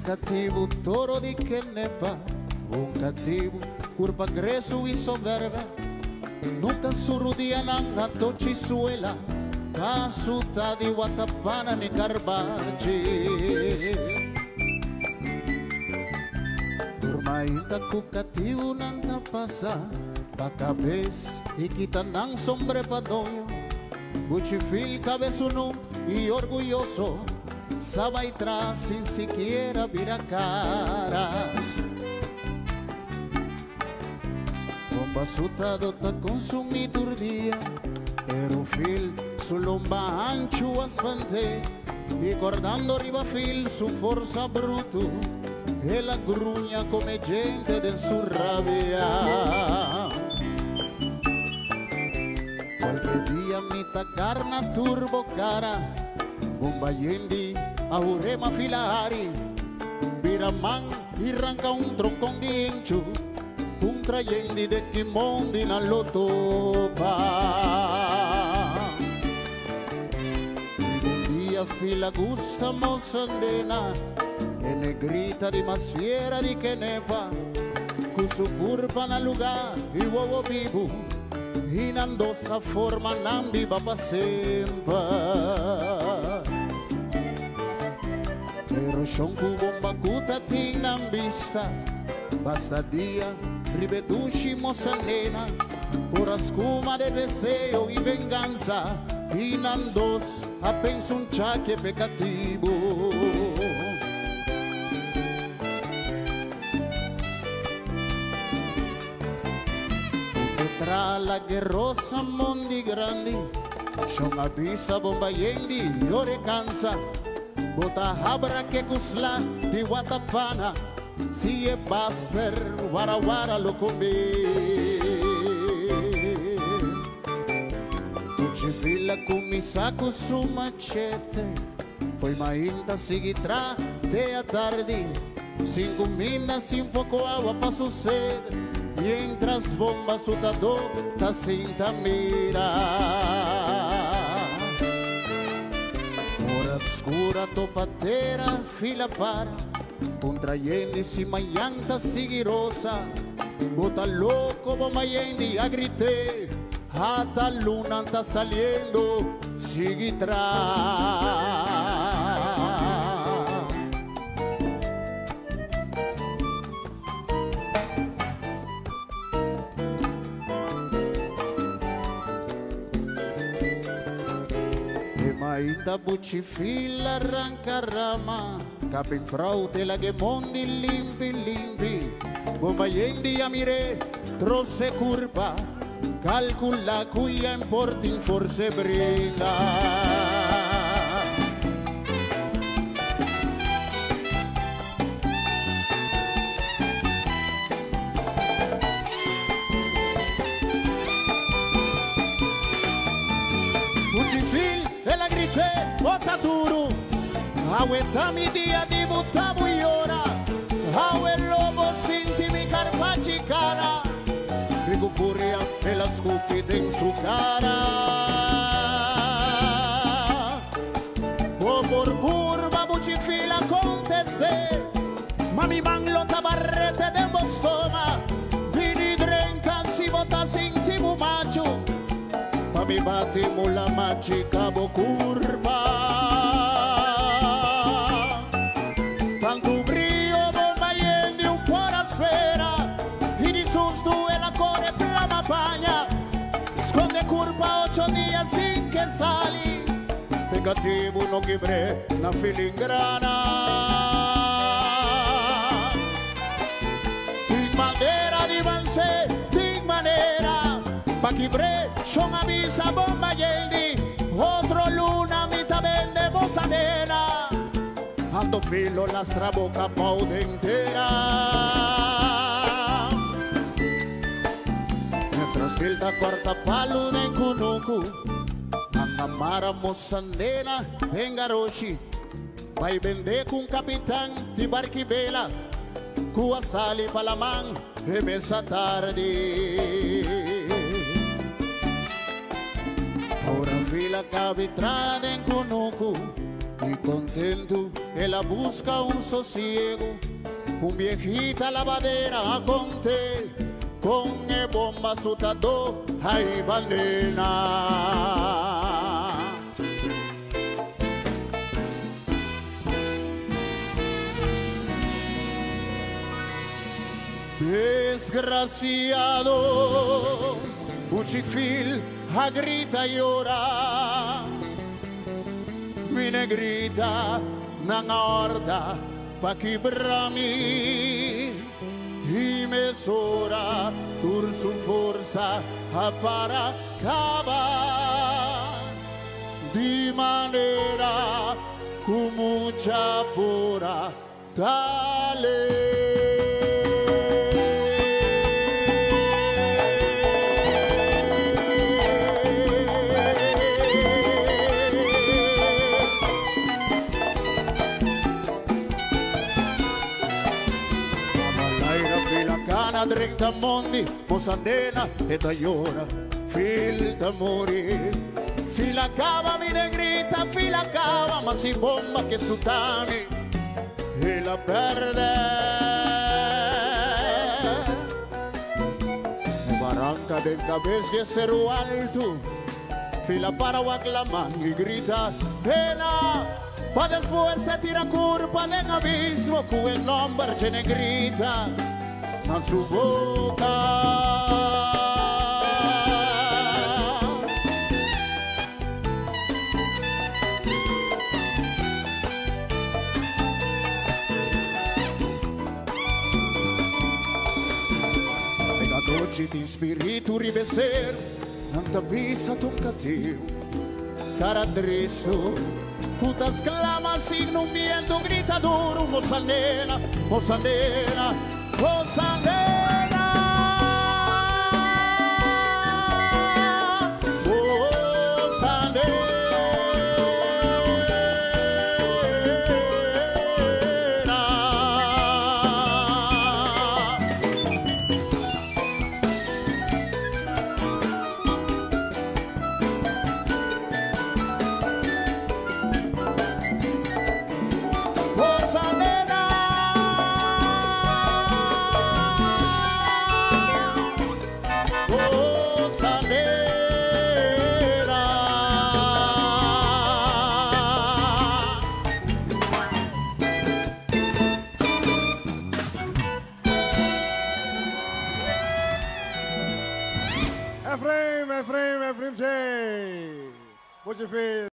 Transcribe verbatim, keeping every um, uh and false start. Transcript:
il cattivo toro di che ne fa, un cattivo curva greso e soverga, nunca surrudia nanga toci suela, casuta di watapana ni carbaci. Durmaita ku cattivo nanta pasa, bacabes e kita nang sombre padonho, buchifil cabezuno y orgulloso, sabe atrás sin siquiera vir a cara. Bomba sutado ta consumido el día, pero fil su lomba ancho asfante, y guardando arriba fil su fuerza bruto, e la gruña come gente de su rabia. Qualche dia mi tacarna turbo cara, bomba yendi ahurema filari, biraman irranca un troncón di inchu, un trayendi de kimondi na lotopa. Un dia fila gusta mozandena, e negrita di más fiera di che ne va, cu su curva na lugar e uovo vivo, inandosa forma nambi va pa sempre. Pero shonku bomba kuta tinam vista, basta dia rivedushi mozanena, pura scuma de deseo y venganza, inandos a penso un chaque pecativo. Tra la guerrosa mondi grandi, son avisa bomba yendi ore cansa, bota habra que cusla di watapana, si e baster wara wara lo come. Uci fila kumisa ku su machete, foi mainda sigitra de a tarde, cinco minas sin poco agua pa suceder, mientras bomba sutado ta cinta mira. Hora obscura topatera fila para, contrayendi si mayanta sigirosa, bota loco bomba yendi a grité, hasta luna está saliendo sigitra. Ainda buchifila arranca rama, capin fraute la che mondi limpi limpi, bomba yendi a mire trosse curva, calcula cuia importin forse brinda. Buchifil e la grite bota duro, agueta mi dia di butta buiora, aue lobo sinti mi carpaci cara, digo furia e la scupide in su cara. O por curva buchifila conteste, ma mi manglo tabarrete de bostoma, vini drenta si bota sinti bumacho, mi batimo la machica bo curva, tanto brio bomba yendi un po' la sfera, y di susto e la core plama pagna, sconde curva ocho días sin que sali, te cattivo no quibre na filingrana, sin manera di vanse, sin manera, pa quibre son avisa bomba yendi, otro luna mitad vende bozanera, ando filo la straboca paude entera. Mientras filta cuarta palo en kunuku, angamara mozandena en garoshi, vai vende con capitán di barquibela, cua sali palaman e mesa tardi. Ahora fila cabitrada en conoco y contento el ela busca un sosiego, un viejita lavadera con té, con e bomba sutado, ay balena. Desgraciado, Uchifil a grita y llora, mi negrita nanga horda pa quebrami y me sora tur su forza a para acabar de manera con mucha pura dale. Drenta mondi, mosandena e taiora, filta morir. Fila cava mi negrita, fila cava, ma si bomba che sutani e la perde. Barranca del cabeza cero alto, fila para guaclaman y grita, ela, pa después se tira curva en abismo, con el nombre de negrita. A su boca e la noche di spirito riveser tanta pisa toccatio cara adresso puta sclama signo un viento gritador mozandena mozandena Mozandena, Mozandena. Efraim, Efraim, Efraim J. What you feel?